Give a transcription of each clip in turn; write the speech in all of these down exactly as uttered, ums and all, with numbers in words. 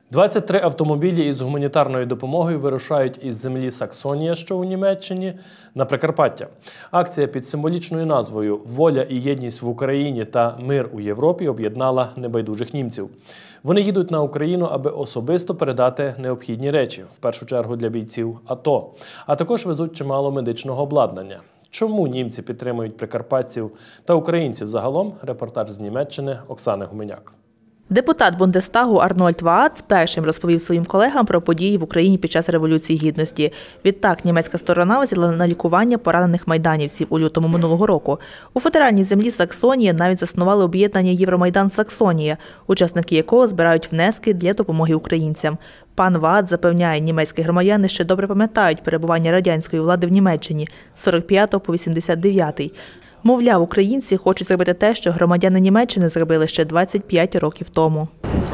двадцять три автомобілі із гуманітарною допомогою вирушають із землі Саксонія, що у Німеччині, на Прикарпаття. Акція під символічною назвою «Воля і єдність в Україні та мир у Європі» об'єднала небайдужих німців. Вони їдуть на Україну, аби особисто передати необхідні речі, в першу чергу для бійців АТО, а також везуть чимало медичного обладнання. Чому німці підтримують прикарпатців та українців загалом? Репортаж з Німеччини Оксани Гуменяк. Депутат Бундестагу Арнольд Ваац першим розповів своїм колегам про події в Україні під час Революції Гідності. Відтак, німецька сторона взяла на лікування поранених майданівців у лютому минулого року. У федеральній землі Саксонії навіть заснували об'єднання «Євромайдан Саксонія», учасники якого збирають внески для допомоги українцям. Пан Ваац запевняє, німецькі громадяни ще добре пам'ятають перебування радянської влади в Німеччині з сорок п'ятого по вісімдесят дев'ятий. Мовляв, українці хочуть зробити те, що громадяни Німеччини зробили ще двадцять п'ять років тому.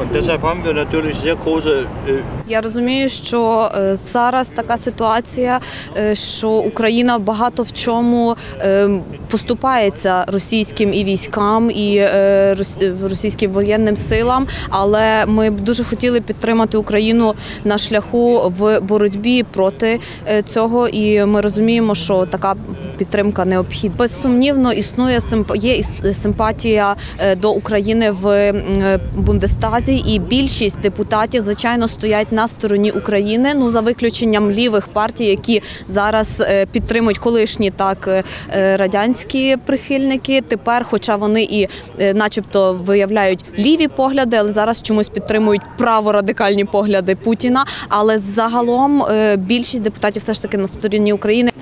Я розумію, що зараз така ситуація, що Україна багато в чому поступається російським і військам, і російським воєнним силам, але ми б дуже хотіли підтримати Україну на шляху в боротьбі проти цього, і ми розуміємо, що така підтримка необхідна. Безсумнівно, існує є симпатія до України в Бундестазі, і більшість депутатів, звичайно, стоять на стороні України, ну, за виключенням лівих партій, які зараз підтримують колишні так радянські прихильники. Тепер, хоча вони і начебто виявляють ліві погляди, але зараз чомусь підтримують праворадикальні погляди Путіна. Але загалом більшість депутатів все ж таки на стороні України.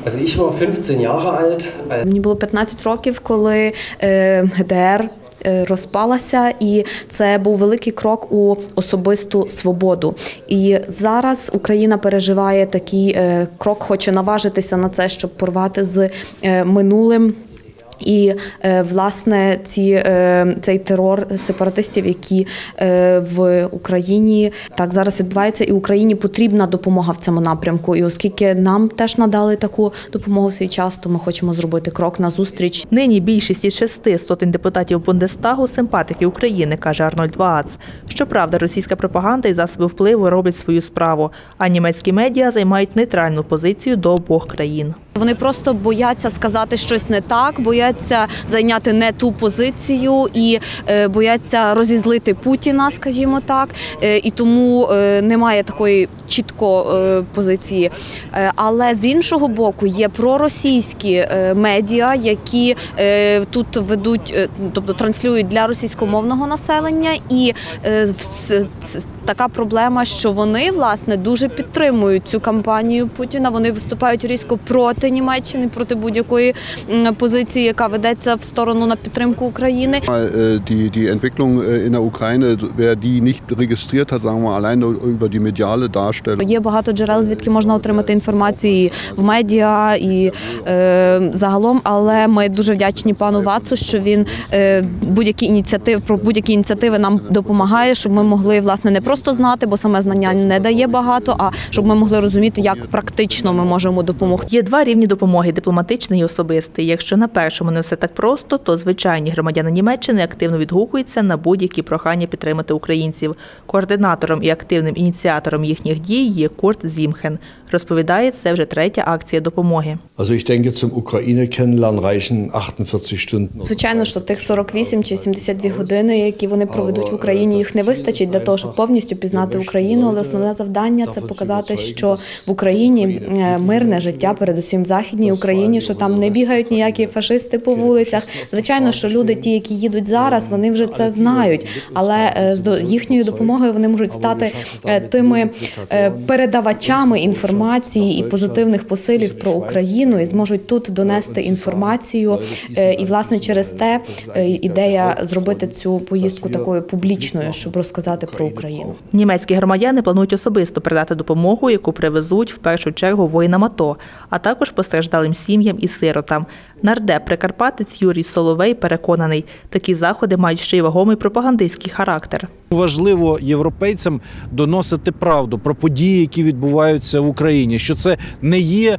Мені було п'ятнадцять років, коли ГДР розпалася, і це був великий крок у особисту свободу. І зараз Україна переживає такий крок, хоче наважитися на це, щоб порвати з минулим. І, власне, ці, цей терор сепаратистів, які в Україні так зараз відбувається, і Україні потрібна допомога в цьому напрямку. І оскільки нам теж надали таку допомогу в свій час, то ми хочемо зробити крок назустріч. Нині більшість із шести сотень депутатів Бундестагу – симпатики України, каже Арнольд Ваац. Щоправда, російська пропаганда і засоби впливу роблять свою справу, а німецькі медіа займають нейтральну позицію до обох країн. Вони просто бояться сказати щось не так, бояться зайняти не ту позицію і бояться розізлити Путіна, скажімо так, і тому немає такої чіткої позиції. Але з іншого боку є проросійські медіа, які тут ведуть, тобто транслюють для російськомовного населення, і така проблема, що вони, власне, дуже підтримують цю кампанію Путіна, вони виступають різко проти Німеччини, проти будь-якої позиції, яка ведеться в сторону на підтримку України. Die die Entwicklung in der Ukraine, wer die nicht registriert hat, sagen wir allein über die mediale Darstellung. Є багато джерел, звідки можна отримати інформацію в медіа і е, загалом, але ми дуже вдячні пану Вацу, що він е, будь-які ініціативи, про будь-які ініціативи нам допомагає, щоб ми могли, власне, не просто знати, бо саме знання не дає багато, а щоб ми могли розуміти, як практично ми можемо допомогти. Є два рівні допомоги – дипломатичний і особистий. Якщо на першому не все так просто, то звичайні громадяни Німеччини активно відгукуються на будь-які прохання підтримати українців. Координатором і активним ініціатором їхніх дій є Курт Зімхен. Розповідає, це вже третя акція допомоги. Звичайно, що тих сорок вісім чи сімдесят дві години, які вони проведуть в Україні, їх не вистачить для того, щоб повністю пізнати Україну, але основне завдання – це показати, що в Україні мирне життя, передусім в Західній Україні, що там не бігають ніякі фашисти по вулицях. Звичайно, що люди, ті, які їдуть зараз, вони вже це знають, але з їхньою допомогою вони можуть стати тими передавачами інформації і позитивних посилів про Україну і зможуть тут донести інформацію. І, власне, через те ідея зробити цю поїздку такою публічною, щоб розказати про Україну. Німецькі громадяни планують особисто передати допомогу, яку привезуть в першу чергу воїнам АТО, а також постраждалим сім'ям і сиротам. Нардеп прикарпатець Юрій Соловей переконаний, такі заходи мають ще й вагомий пропагандистський характер. Важливо європейцям доносити правду про події, які відбуваються в Україні, що це не є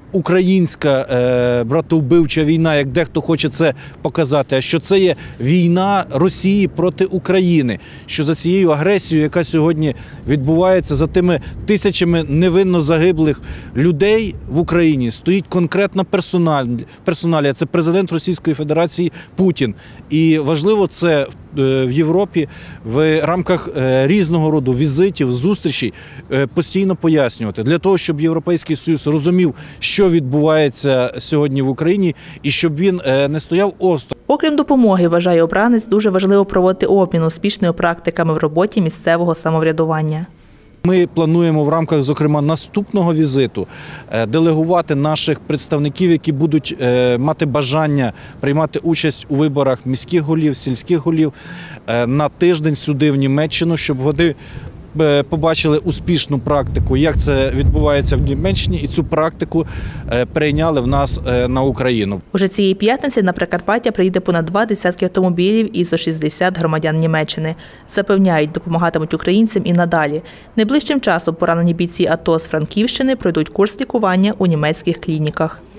українська е, братовбивча війна, як дехто хоче це показати, а що це є війна Росії проти України, що за цією агресією, яка сьогодні відбувається, за тими тисячами невинно загиблих людей в Україні, стоїть конкретна персональ, персоналія. Це президент Російської Федерації Путін. І важливо це в Європі в рамках різного роду візитів, зустрічей постійно пояснювати. Для того, щоб Європейський Союз розумів, що відбувається сьогодні в Україні, і щоб він не стояв осторонь. Окрім допомоги, вважає обранець, дуже важливо проводити обмін успішними практиками в роботі місцевого самоврядування. Ми плануємо в рамках, зокрема, наступного візиту делегувати наших представників, які будуть мати бажання приймати участь у виборах міських голів, сільських голів, на тиждень сюди в Німеччину, щоб вони побачили успішну практику, як це відбувається в Німеччині, і цю практику перейняли в нас на Україну. Уже цієї п'ятниці на Прикарпаття приїде понад два десятки автомобілів і зо шістдесят громадян Німеччини. Запевняють, допомагатимуть українцям і надалі. Найближчим часом поранені бійці АТО з Франківщини пройдуть курс лікування у німецьких клініках.